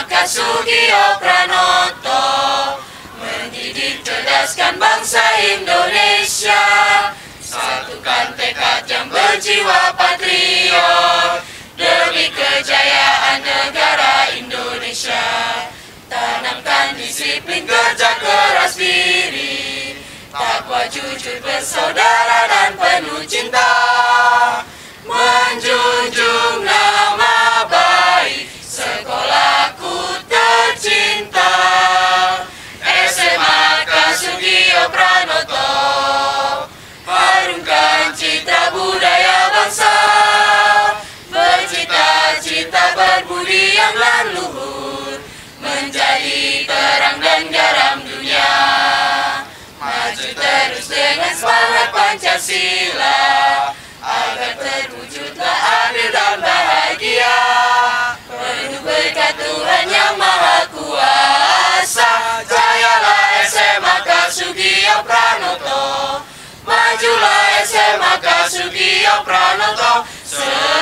Sugio Pranoto, mendidik cerdaskan bangsa Indonesia, satukan tekad yang berjiwa patriot demi kejayaan negara Indonesia. Tanamkan disiplin kerja keras diri, takwa jujur bersaudara dan penuh cinta, menjunjung nama baik sekolahku tercinta, SMA Sugio Pranoto, harumkan citra budaya bangsa, bercita-cita berbudi yang leluhur, menjadi terang dan garam dunia, maju terus dengan semangat Pancasila, agar terwujudlah adil dan bahagia, penuh berkat Tuhan yang Maha Kuasa. Jayalah SMA Sugio Pranoto, majulah SMA Sugio Pranoto.